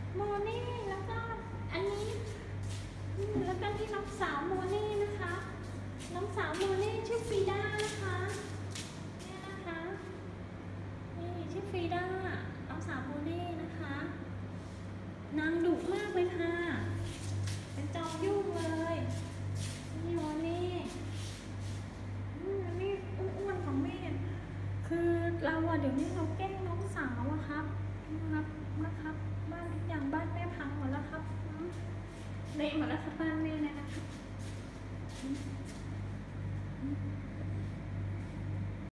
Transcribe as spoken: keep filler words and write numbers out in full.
โมเน่แล้วก็อันนี้แล้วก็ที่น้องสาวโมเน่นะคะน้องสาวโมเน่ชื่อฟีด้านะคะ